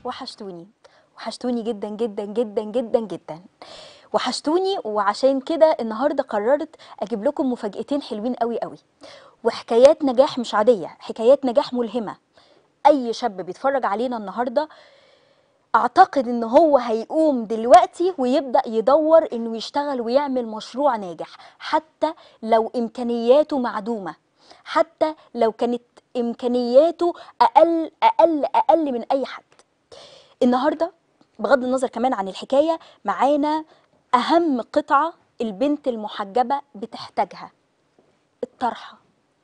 وحشتوني، وحشتوني جدا جدا جدا جدا جدا، وحشتوني. وعشان كده النهارده قررت اجيب لكم مفاجأتين حلوين قوي قوي، وحكايات نجاح مش عادية، حكايات نجاح ملهمة. اي شاب بيتفرج علينا النهارده اعتقد ان هو هيقوم دلوقتي ويبدأ يدور انه يشتغل ويعمل مشروع ناجح، حتى لو امكانياته معدومة، حتى لو كانت امكانياته اقل من اي حد. النهارده بغض النظر كمان عن الحكايه، معانا اهم قطعه البنت المحجبه بتحتاجها: الطرحه.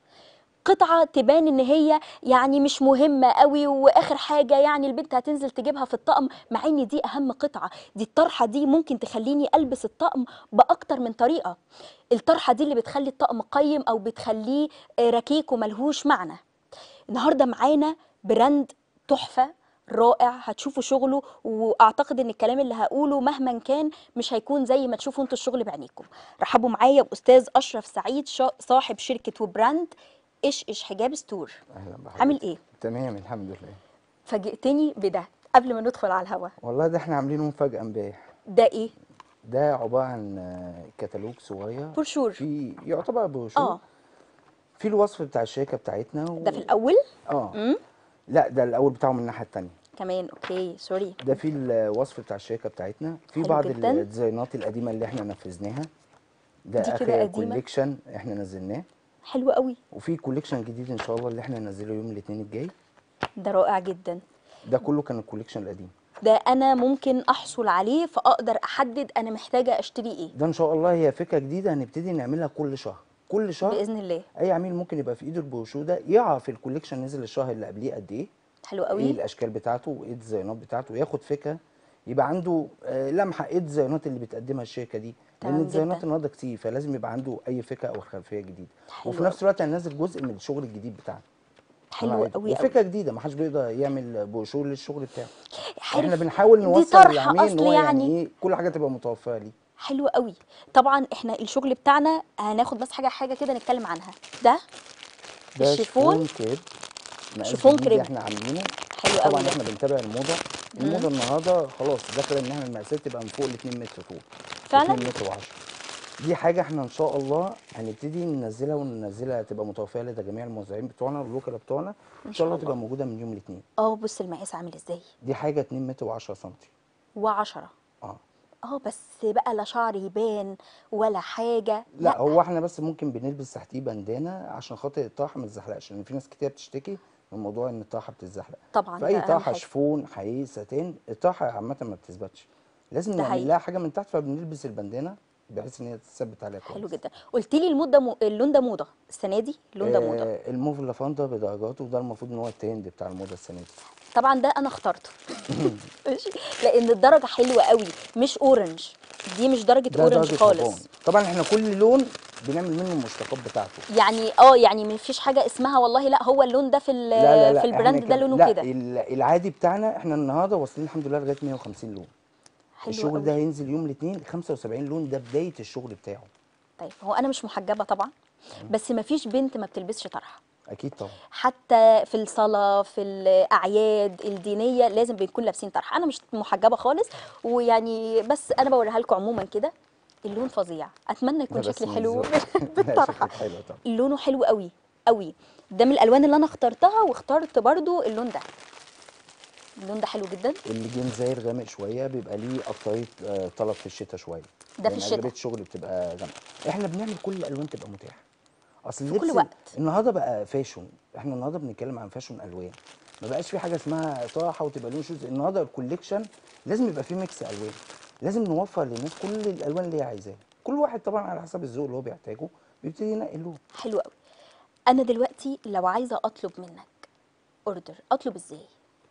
قطعه تبان ان هي يعني مش مهمه قوي واخر حاجه يعني البنت هتنزل تجيبها في الطقم، مع ان دي اهم قطعه. دي الطرحه دي ممكن تخليني البس الطقم باكتر من طريقه. الطرحه دي اللي بتخلي الطقم قيم او بتخليه ركيك وملهوش معنى. النهارده معانا براند تحفه رائع، هتشوفوا شغله، واعتقد ان الكلام اللي هقوله مهما كان مش هيكون زي ما تشوفوا انتوا الشغل بعينيكم. رحبوا معايا باستاذ اشرف سعيد، صاحب شركه وبراند ايش حجاب ستور. اهلا عامل بحضرتك. ايه؟ تمام الحمد لله. فاجئتني بده قبل ما ندخل على الهوا. والله ده احنا عاملينه مفاجأة امبارح. ده ايه؟ ده عبارة عن كتالوج صغير. برشور. في يعتبر بروشور. اه. في الوصف بتاع الشركة بتاعتنا ده في الاول. اه. امم. لا ده الاول بتاعه من الناحية التانية. كمان اوكي سوري. ده في الوصف بتاع الشركة بتاعتنا، في حلو بعض جدا. الديزاينات القديمة اللي احنا نفذناها. ده دي كده اخر قديمه. كوليكشن احنا نزلناه. حلو قوي. وفي كوليكشن جديد ان شاء الله اللي احنا هننزله يوم الاثنين الجاي. ده رائع جدا. ده كله كان الكوليكشن القديم. ده انا ممكن احصل عليه فاقدر احدد انا محتاجه اشتري ايه. ده ان شاء الله هي فكرة جديدة هنبتدي نعملها كل شهر. كل شهر باذن الله. اي عميل ممكن يبقى في ايده البروشور ده يعرف الكوليكشن نزل الشهر اللي قبليه قد ايه، حلو ايه قوي. الاشكال بتاعته وايه الديزاينات بتاعته، ياخد فكره، يبقى عنده لمحه ايه الديزاينات اللي بتقدمها الشركه دي، لان تمام الديزاينات جدا. النهارده كتير فلازم يبقى عنده اي فكره او خلفيه جديده. حلو وفي قوي. نفس الوقت هننزل جزء من الشغل الجديد بتاعنا اللي انا حلو عايزه قوي قوي. وفكره جديده، ما حدش بيقدر يعمل بروشور للشغل بتاعه. احنا عارف. بنحاول دي نوصل طرحه للعميل ان اصل هو يعني يعني. ايه كل حاجه تبقى متوفره ليه. حلو قوي. طبعا احنا الشغل بتاعنا هناخد بس حاجه كده نتكلم عنها. ده ده الشيفون. شيفون كريب، مقاس شيفون جديد كريب. احنا عاملينه. حلو قوي طبعا ده. احنا بنتابع الموضه. امم. الموضه النهارده خلاص داخله ان احنا المقاسات تبقى من فوق ال 2 متر طول، فعلا. 2 متر و10. دي حاجه احنا ان شاء الله هنبتدي ننزلها وننزلها تبقى متوفره لدى جميع الموزعين بتوعنا والوكلاء بتوعنا ان ان شاء شاء الله الله. تبقى موجوده من يوم الاثنين. اه بص المقاس عامل ازاي. دي حاجه 2 متر و10 سم. و10. اه. اه بس بقى لا شعر يبان ولا حاجه، لا لا. هو احنا بس ممكن بنلبس تحتيه بندانه عشان خاطر الطرحه ما تتزحلقش، لان في ناس كتير بتشتكي من موضوع ان الطرحه بتتزحلق. طبعا ده فاي اهم طرحه حاجه. شفون حقيقي ساتين الطرحه عامه ما بتثبتش، لازم ده نعمل حقيقي. لها حاجه من تحت فبنلبس البندانه بحيث ان هي تثبت عليها حلو كويس. جدا. قلت لي اللون ده موضه السنه دي، اللون ده موضه. الموف لافاندا بدرجاته وده المفروض ان هو الترند بتاع الموضه السنه دي. طبعا ده انا اخترته. ماشي. لان الدرجه حلوه قوي، مش اورنج. دي مش درجه ده اورنج درجه هافان. خالص. طبعا احنا كل لون بنعمل منه المشتقات بتاعته. يعني ما فيش حاجه اسمها والله لا هو اللون ده لا لا في لا احنا البراند ده كم لونه لا كده. العادي بتاعنا احنا النهارده واصلين الحمد لله لغايه 150 لون. حلو الشغل قوي. ده هينزل يوم الاثنين 75 لون، ده بدايه الشغل بتاعه. طيب هو انا مش محجبه طبعا، بس ما فيش بنت ما بتلبسش طرحه. اكيد طبعا. حتى في الصلاة في الأعياد الدينية لازم بنكون لابسين طرحة. أنا مش محجبة خالص، ويعني بس أنا بوريها لكم عموما كده. اللون فظيع، أتمنى ده يكون بس شكلي من حلو الذوق. لا بالطرحة. شكلك حلو طبعا. لونه حلو قوي قوي. ده من الألوان اللي أنا اخترتها، واخترت برضو اللون ده. اللون ده حلو جدا. اللي جه زي الغامق شويه بيبقى ليه اكتريه طلب في الشتاء شويه، ده في لان اغلبيه الشتاء. الشغل بتبقى غامقه. احنا بنعمل كل الالوان تبقى متاحه. اصل في كل اللبس وقت. النهارده بقى فاشون، احنا النهارده بنتكلم عن فاشون الوان. ما بقاش في حاجه اسمها طرحه وتبقى لون شوز، النهارده الكوليكشن لازم يبقى فيه ميكس الوان، لازم نوفر للناس كل الالوان اللي هي عايزاها. كل واحد طبعا على حسب الذوق اللي هو بيحتاجه بيبتدي ينقي لون. حلو قوي. أنا دلوقتي لو عايزة أطلب منك أوردر، أطلب إزاي؟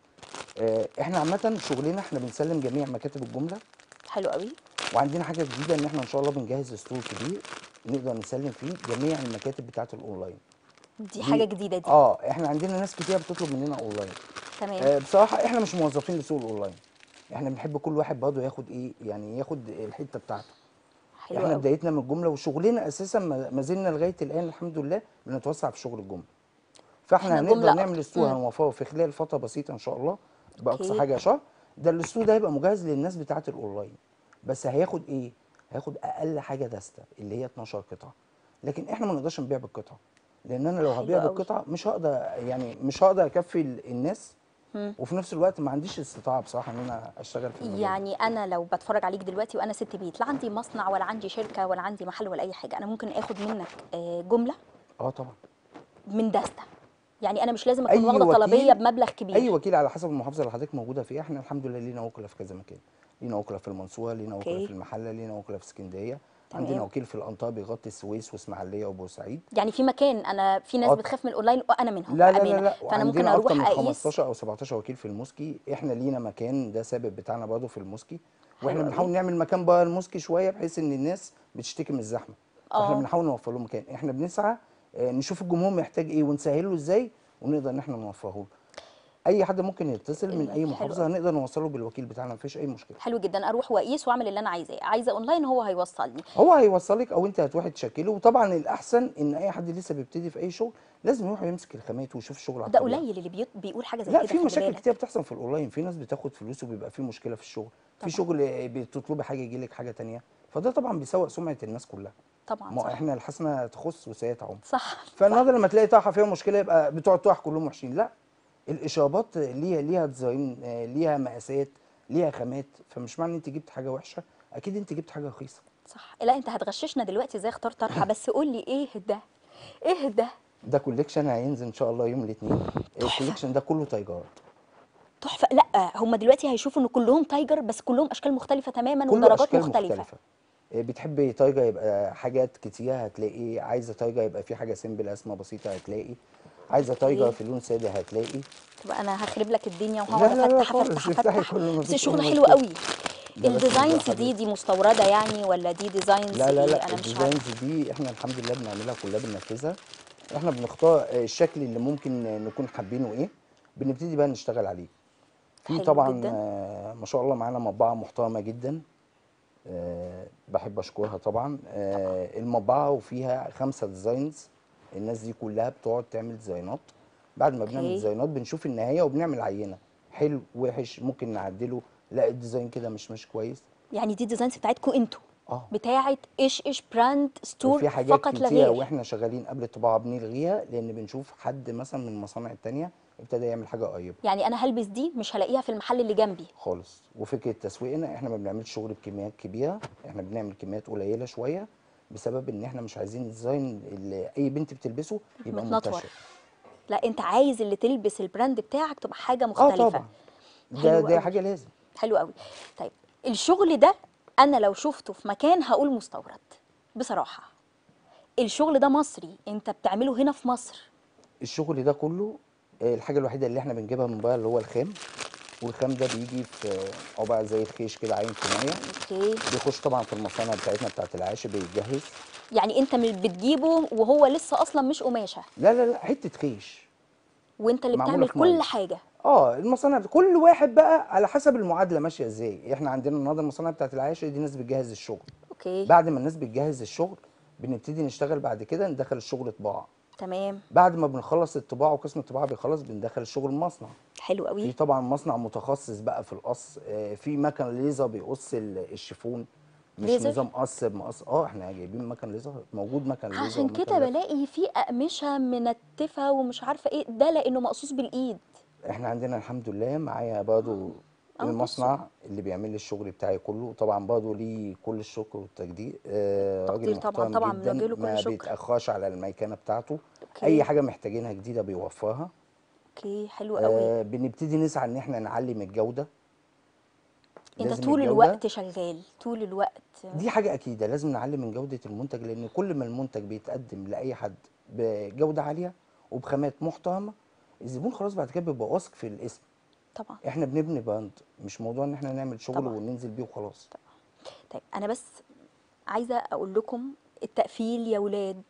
احنا عامه شغلنا احنا بنسلم جميع مكاتب الجمله. حلو قوي. وعندنا حاجه جديده ان احنا ان شاء الله بنجهز ستور كبير نقدر نسلم فيه جميع المكاتب بتاعه الاونلاين. دي حاجة دي جديدة دي. احنا عندنا ناس كتير بتطلب مننا اونلاين. تمام. بصراحه احنا مش موظفين لسوق الاونلاين، احنا بنحب كل واحد برضه ياخد ايه يعني ياخد الحته بتاعته. حلو احنا قوي. بدايتنا من الجمله وشغلنا اساسا ما زلنا لغايه الان الحمد لله بنتوسع في شغل الجمله. فاحنا احنا هنقدر جملة نعمل أكتر. ستور هنوفره في خلال فتره بسيطه ان شاء الله باقصى اوكي. حاجه شهر. ده الاسطول ده هيبقى مجهز للناس بتاعه الاونلاين، بس هياخد ايه؟ هياخد اقل حاجه دسته اللي هي 12 قطعه. لكن احنا ما نقدرش نبيع بالقطعه، لان انا لو حلو هبيع قوي. بالقطعه مش هقدر، يعني مش هقدر اكفي الناس، مم. وفي نفس الوقت ما عنديش استطاعه بصراحه ان انا اشتغل في المجال ده. يعني انا لو بتفرج عليك دلوقتي وانا ست بيت، لا عندي مصنع ولا عندي شركه ولا عندي محل ولا اي حاجه، انا ممكن اخد منك جمله اه طبعا. من دستة. يعني انا مش لازم اكون اي واخده طلبيه وكيل، بمبلغ اي كبير. وكيل على حسب المحافظه اللي حضرتك موجوده فيها. احنا الحمد لله لينا وكلاء في كذا مكان، لينا وكلاء في المنصوره، لينا وكلاء في اوكي. المحله، لينا وكلاء في اسكندريه، عندنا تمام. وكيل في الانطار بيغطي السويس واسماعيليه وبورسعيد. يعني في مكان، انا في ناس اه بتخاف من الاونلاين وانا منهم لا لا لا بامانه، لا، فانا ممكن وعندنا اكتر اروح من اقيس. 15 او 17 وكيل في الموسكي. احنا لينا مكان ده ثابت بتاعنا برضه في الموسكي، حلو واحنا قوي. بنحاول نعمل مكان بره الموسكي شويه بحيث ان الناس بتشتكي من الزحمه، فاحنا اه. بنحاول نوفر لهم مكان. احنا بنسعى نشوف الجمهور محتاج ايه ونسهله ازاي، ونقدر ان احنا نوفره له. اي حد ممكن يتصل من اي حلو محافظه قوي. هنقدر نوصله بالوكيل بتاعنا، مفيش اي مشكله. حلو جدا، اروح واقيس واعمل اللي انا عايزاه، عايزه اونلاين هو هيوصلني. هو هيوصلك او انت هتروحي تشكله. وطبعا الاحسن ان اي حد لسه بيبتدي في اي شغل لازم يروح يمسك الخامات ويشوف الشغل على ده الطبيعه. قليل اللي بيقول حاجه زي لا، كده، في خلي مشاكل كتير بالك. بتحصل في الاونلاين، في ناس بتاخد فلوس وبيبقى في مشكله في الشغل، في طبعا. شغل بتطلبي حاجه يجي لك حاجه تانية، فده طبعا بيسوء سمعه الناس كلها. طبعا ما صح. احنا الحسنه تخص وسيئه تعم. صح. فالنهارده صح. لما تلاقي طرحه فيها مشكله يبقى بتوع الطرح كلهم وحشين، لا. الاشارات ليها ديزاين، ليها مقاسات، ليها خامات، فمش معنى ان انت جبت حاجه وحشه اكيد انت جبت حاجه رخيصه. صح. لا انت هتغششنا دلوقتي ازاي اختار طرحه، بس قول لي ايه ده؟ ايه ده؟ ده كوليكشن هينزل ان شاء الله يوم الاثنين. تحفه. الكوليكشن ده كله تايجرات، تحفه. لا هم دلوقتي هيشوفوا ان كلهم تايجر، بس كلهم اشكال مختلفه تماما كله ودرجات اشكال مختلفه. مختلفه. بتحبي تايجر يبقى حاجات كتير هتلاقي، عايزه تايجر يبقى في حاجه سيمبل اسمه بسيطه هتلاقي، عايزه تايجر اوكي. في لون ساده هتلاقي. طب انا هخرب لك الدنيا وهقعد لا لا لا افتح خالص، افتح افتحي افتح. كله بس مفيش اي الشغل حلو مشكله. قوي. ده بس من ذوق الديزاينز دي حضرتك. مستورده يعني ولا دي ديزاينز لا لا ايه؟ لا، انا مش عارفه. الديزاينز دي احنا الحمد لله بنعملها كلها بننفذها. احنا بنختار الشكل اللي ممكن نكون حابينه ايه، بنبتدي بقى نشتغل عليه. في حلو طبعا جدا. ما شاء الله معانا مطبعه محترمه جدا، بحب اشكرها طبعا. طبعا. المطبعه وفيها 5 ديزاينز، الناس دي كلها بتقعد تعمل ديزاينات. بعد ما بنعمل اوكي. ديزاينات بنشوف النهايه وبنعمل عينه، حلو وحش ممكن نعدله، لا الديزاين كده مش كويس. يعني دي ديزاينز بتاعتكم انتوا؟ اه. بتاعت ايش ايش براند ستور وفي حاجات فقط لا كتيره غير؟ واحنا شغالين قبل الطباعه بنلغيها، لان بنشوف حد مثلا من المصانع التانيه ابتدى يعمل حاجه قريبه يعني انا هلبس دي مش هلاقيها في المحل اللي جنبي؟ خالص. وفكره تسويقنا احنا ما بنعملش شغل بكميات كبيره، احنا بنعمل كميات قليله شويه، بسبب ان احنا مش عايزين الديزاين اللي اي بنت بتلبسه يبقى متنطور. منتشر. لا انت عايز اللي تلبس البراند بتاعك تبقى حاجه اه مختلفه. طبعا، حلو ده قوي. حاجه لازم. حلو قوي. طيب الشغل ده انا لو شفته في مكان هقول مستورد بصراحه. الشغل ده مصري انت بتعمله هنا في مصر؟ الشغل ده كله الحاجه الوحيده اللي احنا بنجيبها من بره اللي هو الخام، والخام ده بيجي في عباره زي الخيش كده عايم في ميه، اوكي. بيخش طبعا في المصانع بتاعتنا بتاعت العاشر بيتجهز. يعني انت بتجيبه وهو لسه اصلا مش قماشه، لا لا لا، حته خيش وانت اللي معموله بتعمل في ميه. كل حاجه؟ اه المصانع كل واحد بقى على حسب المعادله ماشيه ازاي. احنا عندنا النهارده المصانع بتاعت العاشر دي ناس بتجهز الشغل، اوكي. بعد ما الناس بتجهز الشغل بنبتدي نشتغل بعد كده ندخل الشغل طباعه. تمام. بعد ما بنخلص الطباعه وقسم الطباعه بيخلص بندخل الشغل المصنع. حلو قوي. في طبعا مصنع متخصص بقى في القص، في مكن ليزر بيقص الشيفون، مش ليزر؟ نظام قص بمقص. اه احنا جايبين مكن ليزر، موجود مكن ليزر عشان ومكن كده لف. بلاقي في اقمشه منتفه ومش عارفه ايه ده، لانه مقصوص بالايد. احنا عندنا الحمد لله معايا برضو اه بصوا. المصنع اللي بيعمل لي الشغل بتاعي كله، طبعا برضو ليه كل الشكر والتقدير. راجل تقدير طبعا، محترم طبعا جدا، بنوجه له كل ما شكر. بيتأخرش على الميكنة بتاعته. اي اوكي. حاجة محتاجينها جديدة بيوفرها. اوكي حلو قوي. بنبتدي نسعى ان احنا نعلي من الجودة. انت لازم طول الجودة الوقت شغال طول الوقت؟ دي حاجة أكيدة، لازم نعلي من جودة المنتج، لأن كل ما المنتج بيتقدم لأي حد بجودة عالية وبخامات محترمة الزبون خلاص بعد كده بيبقى واثق في الاسم. طبعا. احنا بنبني براند، مش موضوع ان احنا نعمل شغل طبعا. وننزل بيه وخلاص. طيب انا بس عايزه اقول لكم التقفيل يا ولاد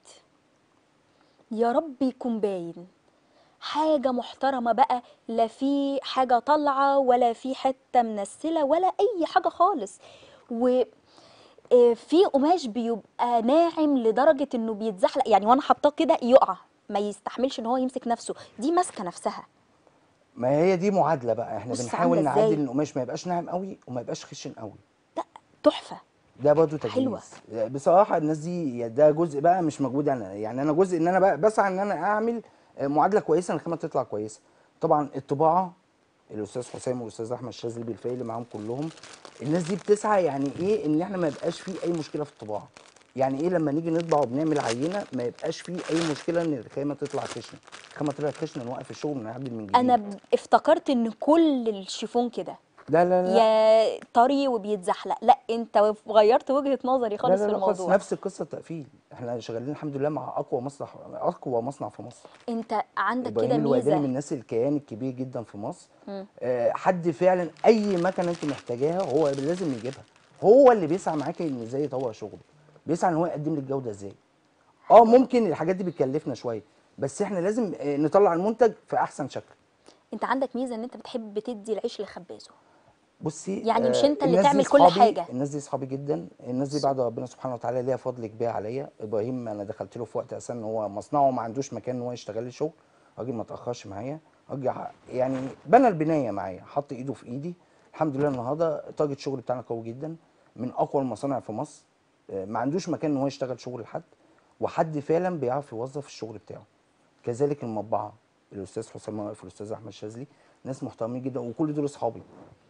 يا رب يكون باين، حاجه محترمه بقى، لا في حاجه طالعه ولا في حته منسله ولا اي حاجه خالص. و في قماش بيبقى ناعم لدرجه انه بيتزحلق، يعني وانا حاطاه كده يقع، ما يستحملش ان هو يمسك نفسه، دي ماسكه نفسها. ما هي دي معادله بقى، احنا بص بنحاول عامله نعدل ازاي. القماش ما يبقاش ناعم قوي وما يبقاش خشن قوي. لا تحفه. ده برضه حلوه. تجهيز بصراحه. الناس دي ده جزء بقى مش مجهود انا، يعني انا جزء ان انا بقى بسعى ان انا اعمل معادله كويسه ان الخامه تطلع كويسه. طبعا الطباعه، الاستاذ حسام والاستاذ احمد الشاذلي بالفعل اللي معاهم كلهم، الناس دي بتسعى يعني ايه ان احنا ما يبقاش فيه اي مشكله في الطباعه. يعني ايه لما نيجي نطبع وبنعمل عينه ما يبقاش فيه اي مشكله ان الخامه تطلع خشنه. الخامه طلعت خشنه نوقف الشغل ونعدل من انا جديد. افتكرت ان كل الشيفون كده، لا لا لا يا طري وبيتزحلق. لا انت غيرت وجهة نظري لا خالص لا في لا خالص، الموضوع. نفس القصه التقفيل. احنا شغالين الحمد لله مع اقوى مصنع في مصر. انت عندك كده ابراهيم الورداني ميزة. من الناس الكيان الكبير جدا في مصر. مم. حد فعلا اي مكنه انت محتاجاها هو لازم يجيبها. هو اللي بيسعى معاكي ان ازاي يطور شغله، بيسعى ان هو يقدم لك جوده ازاي. حلو قوي. ممكن الحاجات دي بتكلفنا شويه، بس احنا لازم نطلع المنتج في احسن شكل. انت عندك ميزة ان انت بتحب تدي العيش لخبازه، بصي يعني مش انت اللي الناس دي تعمل كل صحابي، حاجة. الناس دي صحابي جدا. الناس دي بعد ربنا سبحانه وتعالى ليها فضل كبير عليا. ابراهيم انا دخلت له في وقت اساسا ان هو مصنعه ما عندوش مكان ان هو يشتغل لي شغل. راجل ما تاخرش معايا، راجل يعني بنى البنايه معايا، حط ايده في ايدي. الحمد لله النهارده تارجت الشغل بتاعنا قوي جدا، من اقوى المصانع في مصر. ما عندوش مكان ان هو يشتغل شغل لحد، وحد فعلا بيعرف يوظف الشغل بتاعه. كذلك المطبعه، الاستاذ حسام واقف والاستاذ احمد شاذلي، ناس محترمين جدا وكل دول اصحابي.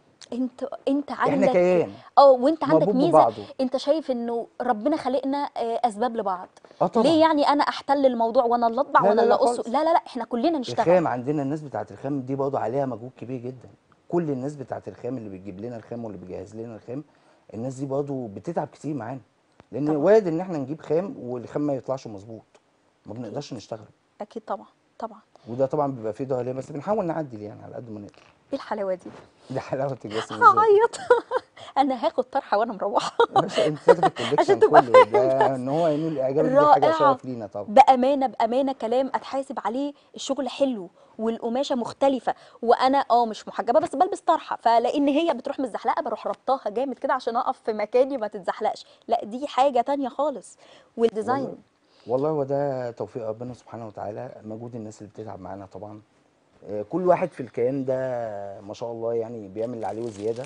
انت احنا عندك كيان وانت عندك مربوط ميزة. ببعضه. انت شايف انه ربنا خلقنا اسباب لبعض. اه ليه طبعا. يعني انا احتل الموضوع وانا اللي اطبع لا وانا لا اللي لا اقص؟ خالص. لا لا لا، احنا كلنا نشتغل. الخام عندنا، الناس بتاعت الخام دي برضه عليها مجهود كبير جدا. كل الناس بتاعت الخام اللي بتجيب لنا الخام واللي بيجهز لنا الخام، الناس دي برضه بتتعب كتير معانا. لان طبعا. وارد ان احنا نجيب خام والخام ما يطلعش مظبوط، ما اكيد. بنقدرش نشتغل. اكيد طبعا. طبعا. وده طبعا بيبقى فيه ضرر، بس بنحاول نعدل يعني على قد ما نقدر. ايه الحلاوة دي. دي حلاوتك بس من ذوقك. هعيط. انا هاخد طرحه وانا مروحه. يا باشا انت تاخد عشان الكوليكشن تبقى كله فاهم ده، بس. ان هو ينول اعجابك دي حاجه رائعه. شرف لينا طبعا. بامانه بامانه كلام اتحاسب عليه. الشغل حلو والقماشه مختلفه، وانا مش محجبه بس بلبس طرحه، فلان هي بتروح متزحلقه بروح ربطاها جامد كده عشان اقف في مكاني ما تتزحلقش. لا دي حاجه تانية خالص. والله، والديزاين. والله هو ده توفيق ربنا سبحانه وتعالى، مجهود الناس اللي بتتعب معانا طبعا. كل واحد في الكيان ده ما شاء الله يعني بيعمل اللي عليه وزياده.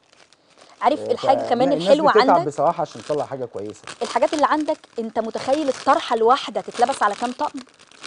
عارف الحاجه كمان فالناس الحلوه بتتعب عندك؟ بصراحه عشان تطلع حاجه كويسه. الحاجات اللي عندك، انت متخيل الطرحه الواحده تتلبس على كام طقم؟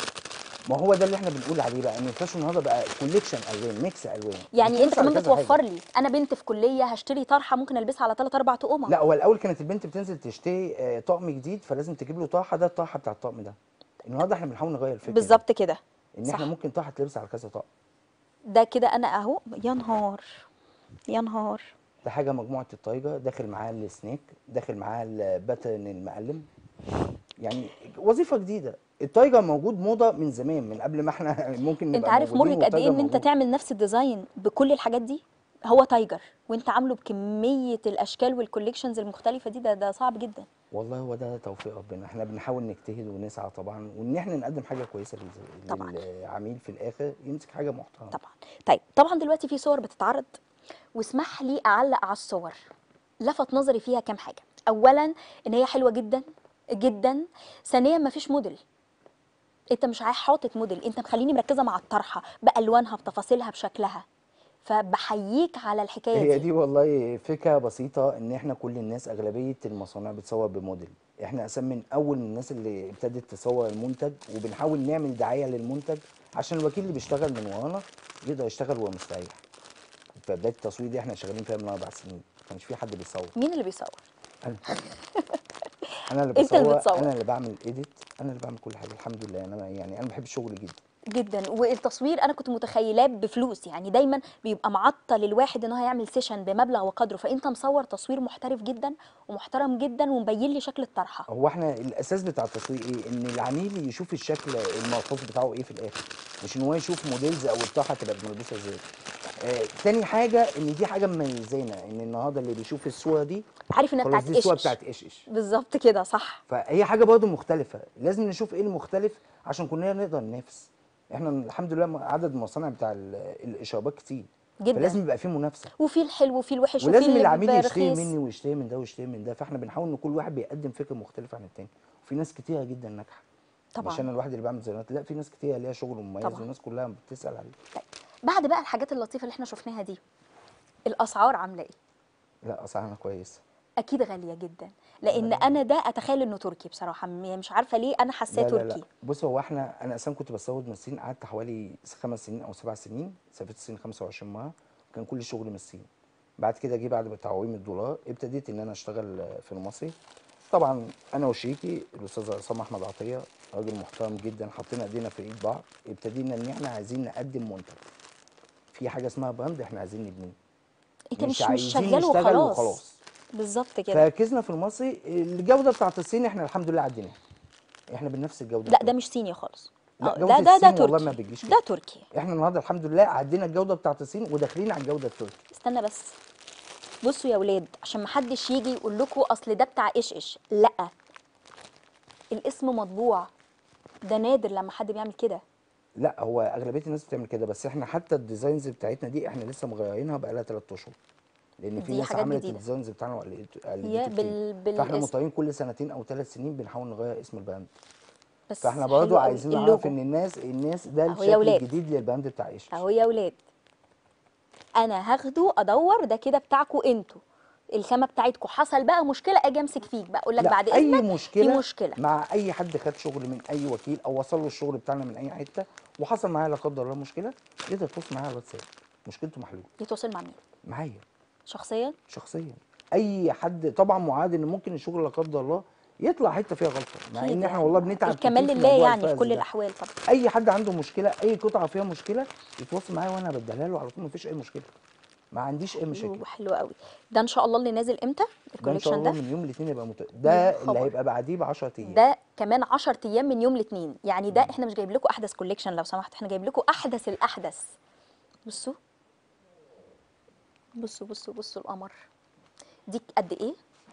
ما هو ده اللي احنا بنقول عليه بقى، ان الفاشن النهارده بقى كوليكشن الوان، ميكس الوان يعني انت بتلبس على كمان كذا حاجه. بتوفر لي. انا بنت في كليه هشتري طرحه ممكن البسها على 3 4 طقم. لا هو الاول كانت البنت بتنزل تشتري طقم جديد فلازم تجيب له طرحه، ده الطرحه بتاع الطقم ده. النهارده احنا بنحاول نغير الفكر ده، بالظبط كده. ان احنا صح. ممكن طرحه تلبس على كذا طقم. ده كده انا اهو. يا نهار. يا نهار. ده حاجه مجموعه التايجر داخل معاه السنيك، داخل معاه الباترن المقلم. يعني وظيفه جديده. التايجر موجود موضه من زمان، من قبل ما احنا ممكن انت نبقى عارف موجودين مرهق قد ايه والتايجر ان انت موجود. تعمل نفس الديزاين بكل الحاجات دي؟ هو تايجر وانت عامله بكميه الاشكال والكوليكشنز المختلفه دي. ده صعب جدا. والله هو ده توفيق ربنا. احنا بنحاول نجتهد ونسعى طبعا، وان احنا نقدم حاجه كويسه طبعا. للعميل في الاخر يمسك حاجه محترمه. طبعا. طيب طبعا دلوقتي في صور بتتعرض، واسمح لي اعلق على الصور. لفت نظري فيها كام حاجه. اولا ان هي حلوه جدا جدا. ثانيا مفيش موديل. انت مش حاطط موديل، انت مخليني مركزه مع الطرحه بالوانها بتفاصيلها بشكلها. فبحييك على الحكايه هي دي. دي والله فكره بسيطه، ان احنا كل الناس اغلبيه المصانع بتصور بموديل. احنا اساسا من اول الناس اللي ابتدت تصور المنتج، وبنحاول نعمل دعايه للمنتج عشان الوكيل اللي بيشتغل من ورانا يقدر يشتغل وهو مستريح. فبدايه التصوير دي احنا شغالين فيها من 4 سنين، ما كانش في حد بيصور. مين اللي بيصور؟ انا انا اللي انت اللي بصور، بتصور. انا اللي بعمل ايديت، انا اللي بعمل كل حاجه. الحمد لله انا يعني انا بحب الشغل جدا. جدا. والتصوير انا كنت متخيلاه بفلوس، يعني دايما بيبقى معطل الواحد ان هو يعمل سيشن بمبلغ وقدره، فانت مصور تصوير محترف جدا ومحترم جدا ومبين لي شكل الطرحه. هو احنا الاساس بتاع التصوير ايه؟ ان العميل يشوف الشكل الملحوظ بتاعه ايه في الاخر، مش ان هو يشوف موديلز او الطرحه تبقى ملبوسه ازاي. تاني حاجه ان دي حاجه مميزانا، ان النهارده اللي بيشوف الصوره دي عارف انها خلاص بتاعت دي ايش الصوره ايش. بتاعت ايش ايش. بالظبط كده صح. فهي حاجه برضه مختلفه، لازم نشوف ايه المختلف عشان كلنا نقدر ننافس. احنا الحمد لله عدد المصانع بتاع الاشارات كتير، جدا. فلازم يبقى في منافسه. وفي الحلو وفي الوحش وفي ولازم اللي العميل بيبقى يشتري رخيص. مني ويشتري من ده ويشتري من ده، فاحنا بنحاول ان كل واحد بيقدم فكره مختلفه عن التاني. وفي ناس كتيره جدا ناجحه، مش طبعا. انا الواحد اللي بعمل ديزاينات، لا في ناس كتيره ليها شغل مميز طبعا. والناس كلها بتسال عليه. طيب بعد بقى الحاجات اللطيفه اللي احنا شفناها دي، الاسعار عامله ايه؟ لا اسعارنا كويسه. اكيد غاليه جدا، لا لان لا انا ده اتخيل انه تركي بصراحه، مش عارفه ليه انا حاساه لا. تركي. بص هو انا اصلا كنت بستورد من الصين، قعدت حوالي 5 سنين او 7 سنين، سافرت الصين 25 مره، كان كل شغلي من الصين. بعد كده جه بعد تعويم الدولار ابتديت ان انا اشتغل في المصري. طبعا انا وشريكي الاستاذ عصام احمد عطيه، راجل محترم جدا، حطينا ايدينا في ايد بعض، ابتدينا ان احنا عايزين نقدم منتج، في حاجه اسمها براند احنا عايزين نبنيه، انت مش مش عايزين شغال نشتغل وخلاص. وخلاص. بالظبط كده. فركزنا في المصري، الجوده بتاعت الصين احنا الحمد لله عديناها، احنا بنفس الجوده لا ده بتاعتها. مش صيني خالص. لا ده جودة ده ده الصين والله ما تركي. بتجيش كده. ده تركي. احنا النهارده الحمد لله عدينا الجودة بتاعت الصين وداخلين على الجودة التركي. استنى بس، بصوا يا ولاد عشان محدش يجي يقول لكم اصل ده بتاع ايش ايش، لا، الاسم مطبوع، ده نادر لما حد بيعمل كده. لا هو اغلبية الناس بتعمل كده، بس احنا حتى الديزاينز بتاعتنا دي احنا لسه مغيرينها بقالها 3 اشهر، لان في دي ناس حاجات عملت جديده. الديزاينز بتاعنا هي وقلدته كتير. فاحنا بالاسم. مضطرين كل سنتين او 3 سنين بنحاول نغير اسم البراند. بس فاحنا برضو حلو قوي عايزين نعرف اللوجو. ان الناس ده اهو يا الشكل ولاد، الجديد للبراند بتاع ايش. اهو يا ولاد، انا هاخده ادور ده كده بتاعكوا انتوا، الخامه بتاعتكوا، حصل بقى مشكله اجي امسك فيك بقى اقول لك لا بعد اي اذنك في مشكله مشكله. مع اي حد خد شغل من اي وكيل او وصل له الشغل بتاعنا من اي حته وحصل معاه لا قدر الله مشكله، يقدر يتواصل معايا على الواتساب، مشكلته محلوله. يتواصل مع مين؟ معايا شخصيا؟ شخصيا. اي حد طبعا معاد ان ممكن الشغل لا قدر الله يطلع حته فيها غلطه، مع اكيد ان احنا يعني والله بنتعب الكمال كتير في لله موضوع يعني في الفرز كل ده. الاحوال طبعا. اي حد عنده مشكله اي قطعه فيها مشكله يتواصل معايا وانا بديها له على طول، مفيش اي مشكله، ما عنديش اي مشاكل. حلو حلو قوي. ده ان شاء الله اللي نازل امتى ده ان شاء الكوليكشن الله ده؟ من يوم الاثنين يبقى يا ده اللي خبر، هيبقى بعديه ب 10 ايام. ده كمان 10 ايام من يوم الاثنين، يعني ده احنا مش جايب لكم احدث كوليكشن لو سمحت، احنا جايب لكم احدث الاحدث. بصوا بصوا بصوا بصوا القمر، دي قد ايه؟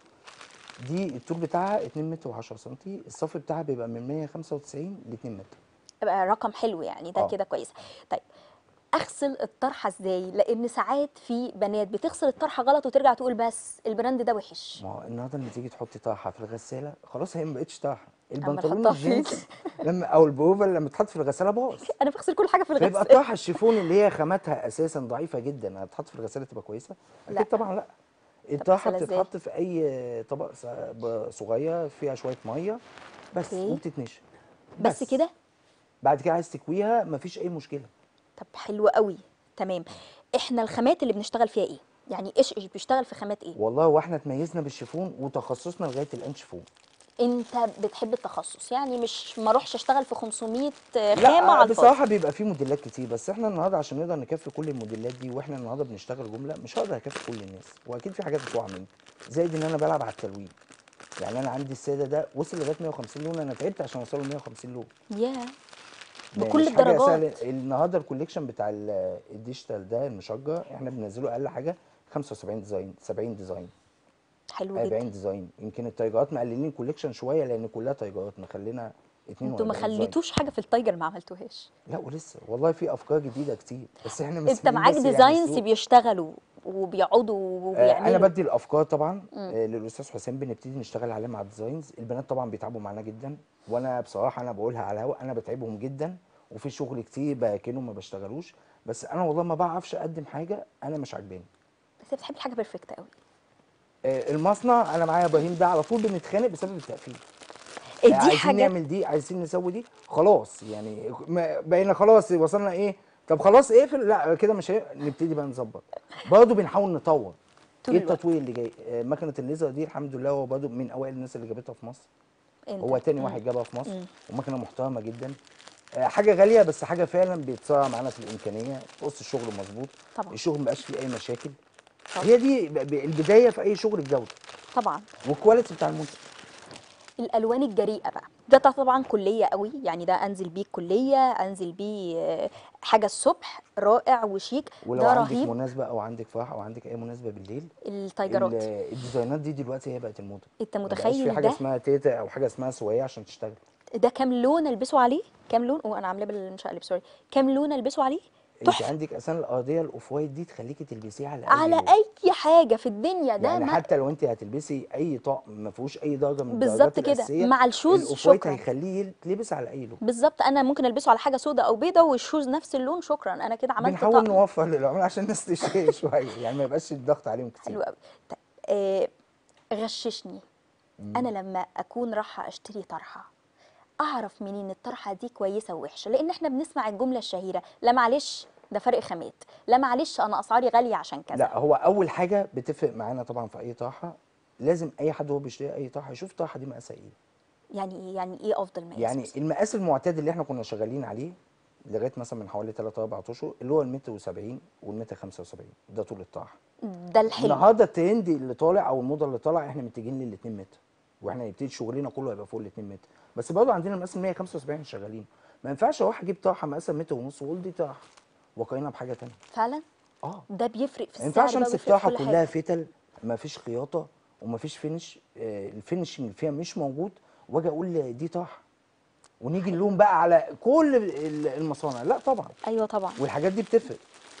دي الطول بتاعها 2 متر و10 سم، الصف بتاعها بيبقى من 195 ل 2 متر. بقى رقم حلو يعني، ده اه كده كويس. طيب اغسل الطرحه ازاي؟ لان ساعات في بنات بتغسل الطرحه غلط وترجع تقول بس البراند ده وحش. ما هو النهارده لما تيجي تحطي طرحه في الغساله خلاص هي ما بقتش طرحه، اما البنطلون نحطها فين؟ الجينز لما او البوفر لما تحط في الغساله باظ. انا بغسل كل حاجه في فيبقى الغسالة. الطرحه الشيفون اللي هي خاماتها اساسا ضعيفه جدا هتتحط في الغساله تبقى كويسه؟ لا. اكيد طبعا لا. طب الطرحه اغسلها ازاي؟ بتتحط في اي طبق صغير فيها شويه ميه بس اوكي، وبتتنشف بس بس. كده؟ بعد كده عايز تكويها مفيش اي مشكله. طب حلو قوي. تمام. احنا الخامات اللي بنشتغل فيها ايه؟ يعني ايش ايش بيشتغل في خامات ايه؟ والله واحنا اتميزنا بالشيفون وتخصصنا لغايه الان شيفون. انت بتحب التخصص، يعني مش ما اروحش اشتغل في 500 خامه لا على الفاضي. بصراحه بيبقى فيه موديلات كتير، بس احنا النهارده عشان نقدر نكفي كل الموديلات دي واحنا النهارده بنشتغل جمله مش هقدر اكفي كل الناس، واكيد في حاجات بتقع مني، زائد ان انا بلعب على التلوين. يعني انا عندي الساده ده وصل لغايه 150 لون، انا تعبت عشان اوصله ل 150 لون. ياه، ده بكل مش حاجه الدرجات. سهله. النهارده الكوليكشن بتاع الديجيتال ده المشجر احنا بننزله اقل حاجه 75 ديزاين 70 ديزاين حلو 40 جدا. ديزاين. يمكن التايجرات مقللين كوليكشن شويه لان كلها تايجرات، مخلينا انتوا ما 42 ديزاين. خليتوش حاجه في التايجر ما عملتوهاش. لا ولسه والله في افكار جديده كتير، بس احنا انت مستنيين معاك بس يعني ديزاينز السوق. بيشتغلوا وبيقعدوا انا وبيعملوا. بدي الافكار طبعا للاستاذ حسام، بنبتدي نشتغل عليه مع الديزاينز. البنات طبعا بيتعبوا معانا جدا، وانا بصراحه انا بقولها على الهواء انا بتعبهم جدا، وفي شغل كتير بركنهم ما بشتغلوش، بس انا والله ما بعرفش اقدم حاجه انا مش عاجباني. بس بتحب الحاجه بيرفكت قوي. المصنع انا معايا ابراهيم ده على طول بنتخانق بسبب التقفيل. دي عايزين حاجه. نعمل دي عايزين نسوي دي خلاص يعني بقينا خلاص وصلنا ايه، طب خلاص اقفل، لا كده مش نبتدي بقى نظبط. برضه بنحاول نطور. طول ايه الوقت. التطوير اللي جاي؟ مكنه الليزر دي الحمد لله هو برضه من اوائل الناس اللي جابتها في مصر، انت. هو تاني واحد جابها في مصر، ومكنه محترمه جدا. حاجه غاليه بس حاجه فعلا بيتصارع معانا في الامكانيه، قص الشغل مظبوط، طبعا. الشغل مبقاش فيه اي مشاكل. طبعا. هي دي البدايه في اي شغل، الجوده طبعا. والكواليتي بتاع المنتج. الالوان الجريئه بقى ده طبعا كليه قوي، يعني ده انزل بيه الكليه، انزل بيه حاجه الصبح رائع وشيك، ولو ده عندك رهيب. مناسبة أو عندك فرح أو عندك أي مناسبة بالليل، التايجرات. الديزاينات دي دلوقتي هي بقت الموضة. انت ما بقاش في متخيل حاجة ده؟ اسمها تيتا أو حاجة اسمها سوية عشان تشتغل. ده كام لون البسه عليه؟ كام لون؟ وانا عاملاه بالمشقلب، سوري، كام لون البسه عليه؟ انت تحفه عندك اساسا الارضيه الاوف وايت دي تخليكي تلبسيها على اي على لون. اي حاجه في الدنيا ده يعني ما حتى لو انت هتلبسي اي طقم ما فيهوش اي درجه من الدرجات بالظبط كده الاساسيه، مع الشوز الاوف وايت شكرا. هيخليه يتلبس على اي لون. بالظبط، انا ممكن البسه على حاجه سودة او بيضة والشوز نفس اللون، شكرا انا كده عملت بنحاول طقم. نوفر للعملاء عشان الناس تشتري شويه، يعني ما يبقاش الضغط عليهم كتير. حلو قوي. طيب غششني، انا لما اكون رايحه اشتري طرحه اعرف منين الطرحه دي كويسه ووحشه؟ لان احنا بنسمع الجمله الشهيره لا معلش ده فرق خامات، لا معلش انا اسعاري غاليه عشان كذا. لا، هو اول حاجه بتفرق معانا طبعا في اي طرحه، لازم اي حد وهو بيشتري اي طرحه يشوف الطرحه دي مقاسها ايه. يعني ايه افضل مقاس يعني مثلا؟ المقاس المعتاد اللي احنا كنا شغالين عليه لغايه مثلا من حوالي 3 4 اشهر، اللي هو المتر و70 والمتر 75، ده طول الطرحه. ده الحلو. النهارده الترند اللي طالع او الموضه اللي طالع احنا متجهين لل 2 متر، واحنا هنبتدي شغلنا كله هيبقى فوق ال 2 متر. بس برضه عندنا مقاس 175 احنا شغالين. ما ينفعش اروح اجيب طرحه مقاسها متر ونص واقول دي طرحه واقارنها بحاجه ثانيه. فعلا اه، ده بيفرق في ما ينفعش السعر بقى امسك ويفرق في طرحه كل حاجه. كلها فتل، ما فيش خياطه وما فيش فينش، الفينشنج اللي فيها مش موجود، واجي اقول دي طرحه ونيجي حقيقي. نلوم بقى على كل المصانع. لا طبعا. ايوه طبعا. والحاجات دي بتفرق.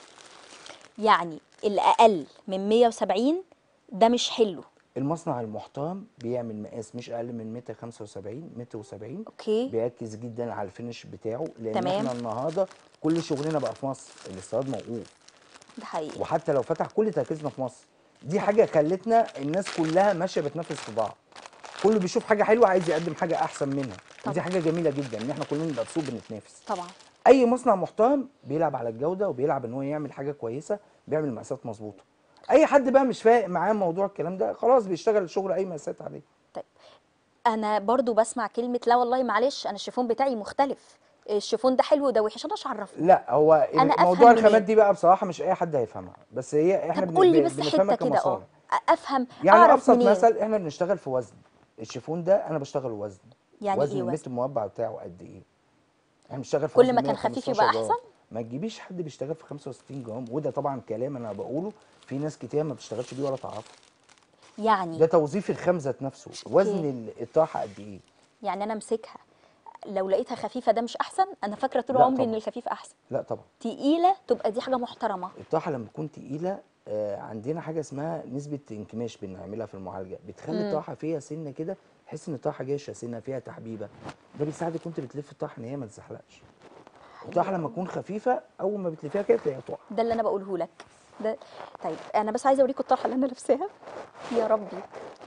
يعني الاقل من 170 ده مش حلو. المصنع المحترم بيعمل مقاس مش اقل من متر 75 متر و70، اوكي. بيركز جدا على الفينش بتاعه، لان تمام. احنا النهارده كل شغلنا بقى في مصر، الاستيراد موقوف. ده حقيقي. وحتى لو فتح كل تركيزنا في مصر، دي طبعا. حاجه خلتنا الناس كلها ماشيه بتنافس في بعض، كله بيشوف حاجه حلوه عايز يقدم حاجه احسن منها. ودي طبعا. حاجه جميله جدا ان احنا كلنا نبقى في سوق بنتنافس. طبعا. اي مصنع محترم بيلعب على الجوده وبيلعب ان هو يعمل حاجه كويسه، بيعمل مقاسات مظبوطه. اي حد بقى مش فارق معاه موضوع الكلام ده خلاص بيشتغل شغل اي مقاسات عليه. طيب انا برضو بسمع كلمه لا والله معلش انا الشيفون بتاعي مختلف، الشيفون ده حلو وده وحش، انا مش عرفني؟ لا، هو انا افهم موضوع الخامات منين؟ دي بقى بصراحه مش اي حد هيفهمها، بس هي احنا طب قول لي بس بنفهمها حته كده كمصانع. افهم يعني اعرف ابسط منين؟ مثل احنا بنشتغل في وزن الشيفون ده، انا بشتغل وزن، يعني وزن ايه وزن؟ المتر المربع بتاعه قد ايه. احنا بنشتغل في كل وزن ما كان خفيف 115 يبقى جرام. احسن. ما تجيبيش حد بيشتغل في 65 جرام، وده طبعا كلام انا بقوله، في ناس كتير ما بتشتغلش بيه ولا تعرفه. يعني ده توظيف الخام ذات نفسه، وزن اوكي. الطرحه قد ايه. يعني انا امسكها لو لقيتها خفيفه ده مش احسن؟ انا فاكره طول لا عمري ان طبعا. الخفيف احسن. لا طبعا. تقيله تبقى دي حاجه محترمه. الطرحه لما تكون تقيله، عندنا حاجه اسمها نسبه انكماش بنعملها في المعالجه، بتخلي الطرحه فيها سنه كده، تحس ان الطرحه جاشه سنه فيها تحبيبه. ده بيساعدك وانت بتلف الطرحه ان هي ما تزحلقش. حلو الطرحه لما قوي. تكون خفيفه اول ما بتلفيها كده تلاقيها تقع. ده اللي انا بقوله لك. ده طيب انا بس عايزه اوريكم الطرحه اللي انا لابساها. يا ربي،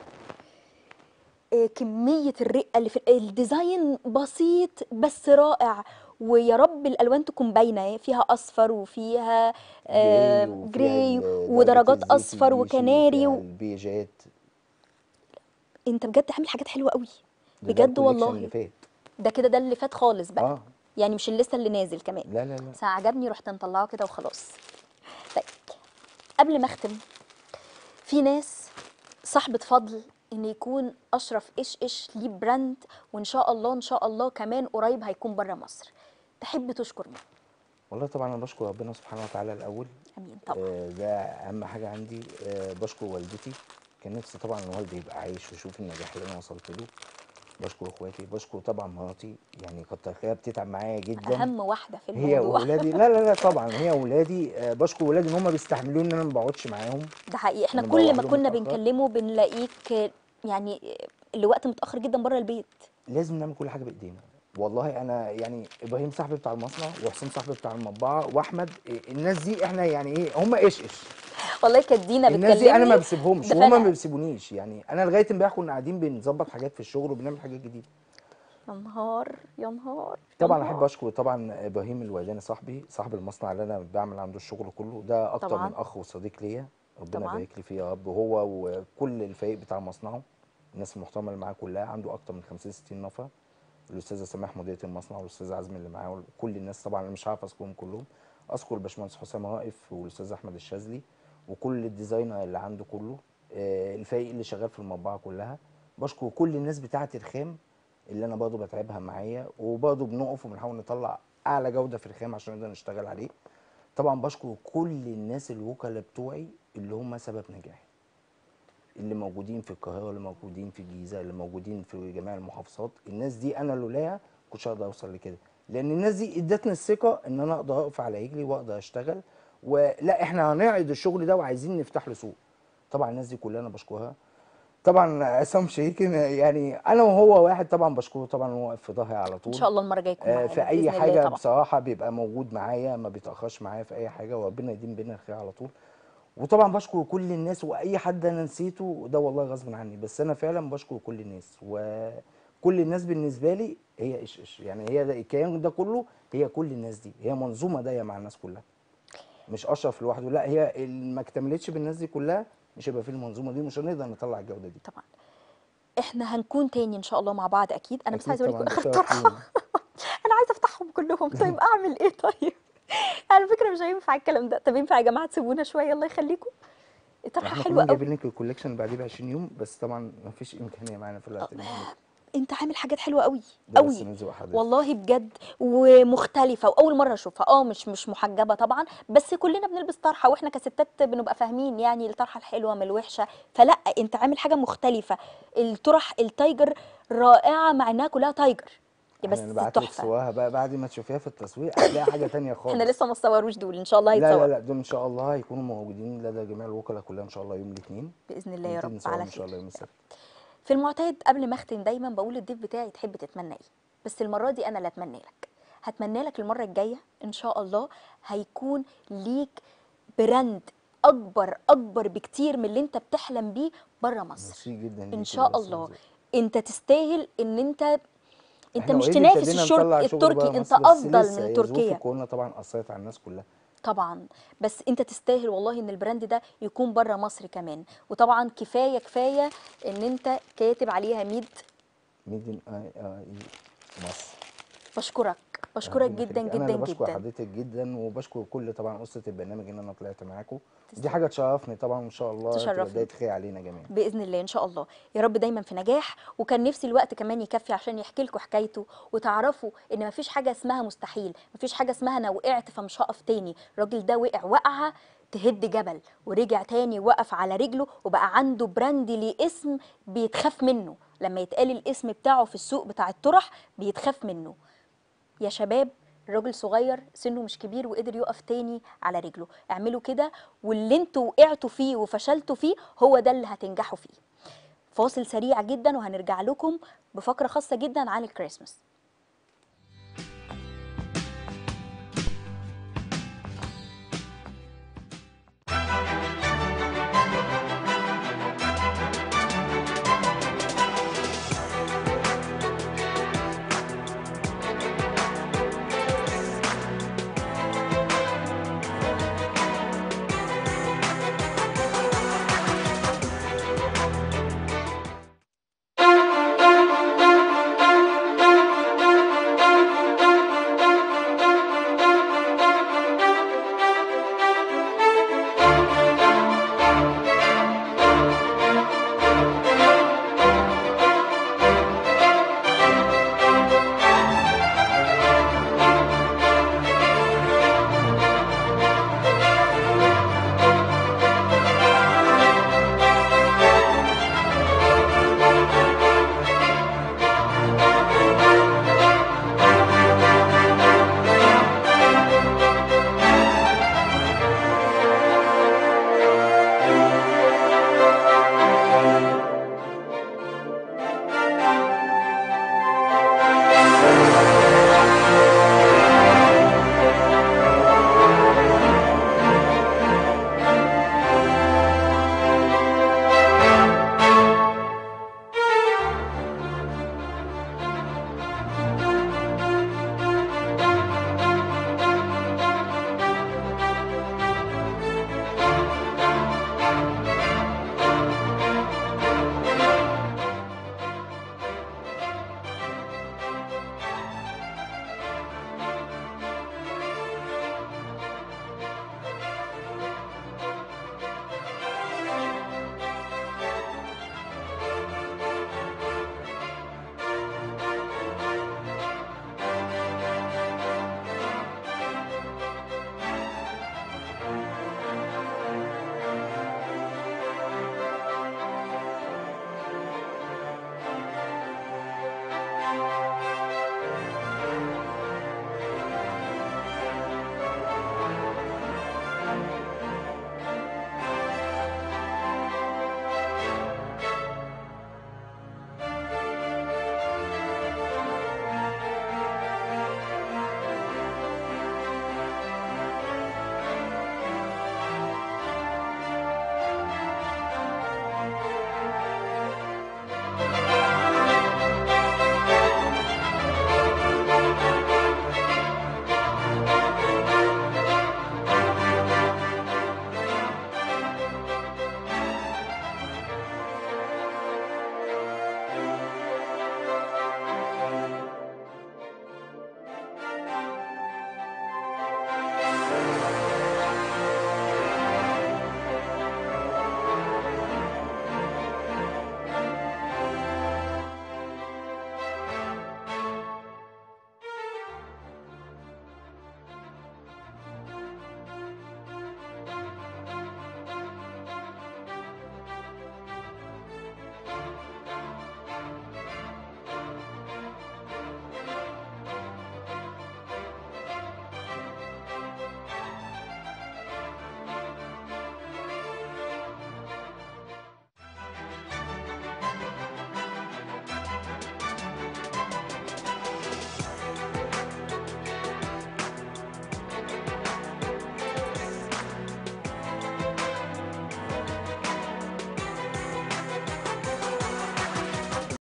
كميه الرقه اللي في الديزاين بسيط بس رائع. ويا رب الالوان تكون باينه، فيها اصفر وفيها جراي، وفيها جراي درجه ودرجات الزيت اصفر البيشي، وكناري وفيها البيجات. انت بجد عامل حاجات حلوه قوي. ده بجد الكوليكشن اللي والله. فات. ده اللي فات خالص بقى. اه. يعني مش لسه اللي نازل كمان. لا لا لا. بس عجبني رحت مطلعه كده وخلاص. طيب قبل ما اختم، في ناس صاحبة فضل ان يكون اشرف ايش ايش ليه براند، وان شاء الله ان شاء الله كمان قريب هيكون بره مصر، تحب تشكر مين؟ والله طبعا انا بشكر ربنا سبحانه وتعالى الاول. امين طبعا. ده اهم حاجه عندي. بشكر والدتي، كان نفسي طبعا ان والدي يبقى عايش ويشوف النجاح اللي انا وصلت له. بشكر اخواتي، بشكر طبعا مراتي، يعني كتر خيرها بتتعب معايا جدا. اهم واحدة في هي الموضوع. واولادي، لا لا لا طبعا هي واولادي. بشكر ولادي ان هم بيستحملوني ان انا ما بقعدش معاهم. ده حقيقي، احنا انا كل بروح ما لهم كنا متاخر. بنكلمه بنلاقيك يعني لوقت متأخر جدا بره البيت. لازم نعمل كل حاجه بايدينا. والله انا يعني ابراهيم صاحبي بتاع المصنع، وحسين صاحبي بتاع المطبعه، واحمد، الناس دي احنا يعني ايه، هم ايش ايش. والله كانت دينا الناس دي انا بتكلمني. ما بسيبهمش ده وهم ما فانا بيسيبونيش. يعني انا لغايه امبارح كنا قاعدين بنظبط حاجات في الشغل وبنعمل حاجات جديده. يا نهار يا نهار يا طبعا احب نهار. اشكر طبعا ابراهيم الورداني صاحبي، صاحب المصنع اللي انا بعمل عنده الشغل كله، ده اكتر من طبعا. اخ وصديق ليا. ربنا طبعا. يبارك لي فيه يا رب، هو وكل الفريق بتاع مصنعه، الناس المحترمه اللي معاه كلها، عنده اكتر من 50 60 نفر. الاستاذه سماح مديره المصنع، والاستاذ عزمي اللي معاه، وكل الناس طبعا انا مش عارف اذكرهم كلهم. اذكر الباشمهندس حسام واقف والاستاذ احمد الشاذلي وكل الديزاينر اللي عنده كله، الفريق اللي شغال في المطبعه كلها. بشكر كل الناس بتاعه الخام اللي انا برضه بتعبها معايا، وبرضه بنقف وبنحاول نطلع اعلى جوده في الخام عشان نقدر نشتغل عليه. طبعا بشكر كل الناس الوكلاء بتوعي اللي هم سبب نجاحي، اللي موجودين في القاهره، اللي موجودين في الجيزه، اللي موجودين في جميع المحافظات. الناس دي انا لولاها كنتش هقدر اوصل لكده. لان الناس دي ادتني الثقه ان انا اقدر اقف على رجلي واقدر اشتغل، ولا احنا هنعرض الشغل ده وعايزين نفتح له سوق. طبعا الناس دي كلها انا بشكرها. طبعا عصام شريكي يعني انا وهو واحد، طبعا بشكره، طبعا هو واقف في ظهري على ان طول. شاء الله المره الجايه يكون في معانا اي باذن الله حاجه طبعا. بصراحه بيبقى موجود معايا، ما بيتاخرش معايا في اي حاجه، وربنا يديم بينا الخير على طول. وطبعا بشكر كل الناس، واي حد انا نسيته ده والله غصب عني، بس انا فعلا بشكر كل الناس، وكل الناس بالنسبه لي هي ايش ايش، يعني هي ده الكيان ده كله، هي كل الناس دي، هي منظومه دايه مع الناس كلها، مش اشرف لوحده، لا هي اللي ما اكتملتش بالناس دي كلها مش هيبقى في المنظومه دي، مش هنقدر نطلع الجوده دي. طبعا احنا هنكون تاني ان شاء الله مع بعض اكيد. انا بس اكيد عايزه اوريكم طبعا، ده اخر شرف طرحه. لينا. انا عايزه افتحهم كلهم. طيب اعمل ايه طيب؟ على فكره مش هينفع الكلام ده. طب ينفع يا جماعه تسيبونا شويه الله يخليكم؟ الطرحه احنا حلوه كمان قوي. جايبين لك الكوليكشن بعديه ب 20 يوم، بس طبعا ما فيش امكانيه معانا في الوقت ان احنا انت عامل حاجات حلوه قوي ده بس قوي من ذوق حضرتك. والله بجد، ومختلفه واول مره اشوفها. مش محجبه طبعا، بس كلنا بنلبس طرحه واحنا كستات بنبقى فاهمين يعني الطرحه الحلوه من الوحشه. فلا انت عامل حاجه مختلفه. الطرح التايجر رائعه مع انها كلها تايجر، احنا بس نبعت لك تحفه. صورها بقى بعد ما تشوفيها في التصوير، هتلاقي حاجه تانية احنا خالص. لسه ما صوروش دول، ان شاء الله لا لا هيتصور لا، دول ان شاء الله هيكونوا موجودين لدى جميع الوكلاء كلها ان شاء الله يوم الاثنين، باذن الله يا ونبتدي رب نصورهم على ان شاء خير. الله يوم السبت. في المعتاد قبل ما اختم دايما بقول للضيف بتاعي تحب تتمنى ايه، بس المره دي انا اللي اتمنى لك. هتمنى لك المره الجايه ان شاء الله هيكون ليك براند اكبر اكبر بكتير من اللي انت بتحلم بيه بره مصر. ميرسي جدا ان ليكي، ده شاء بس من الله ذوق. انت تستاهل ان انت احنا مش اوريدي تنافس ابتدينا نطلع شغل بره التركي، انت مصر، بس افضل لسه من هي ظروف تركيا. الكورونا طبعا اثرت على الناس كلها. طبعا، بس انت تستاهل والله ان البراند ده يكون بره مصر كمان. وطبعا كفايه كفايه ان انت كاتب عليها ميد. ميدن مصر. بشكرك بشكرك ربنا جدا يخليك، انا جدا اللي بشكر جدا. حضرتك جدا، وبشكر كل طبعا اسره البرنامج ان انا طلعت معاكم، ودي تسلم. حاجه تشرفني طبعا، وان شاء الله تبقى تشرفني بدايه خير علينا جميعا. باذن الله ان شاء الله. يا رب دايما في نجاح. وكان نفسي الوقت كمان يكفي عشان يحكي لكم حكايته وتعرفوا ان مفيش حاجه اسمها مستحيل، مفيش حاجه اسمها انا وقعت فمش هقف تاني. الراجل ده وقع وقعه تهد جبل، ورجع تاني وقف على رجله، وبقى عنده براند ليه اسم بيتخاف منه. لما يتقال الاسم بتاعه في السوق بتاع الطرح بيتخاف منه. يا شباب، الراجل صغير سنه مش كبير وقدر يقف تاني على رجله. اعملوا كده، واللي انتوا وقعتوا فيه وفشلتوا فيه هو ده اللي هتنجحوا فيه. فاصل سريع جدا وهنرجع لكم بفقرة خاصة جدا عن الكريسماس.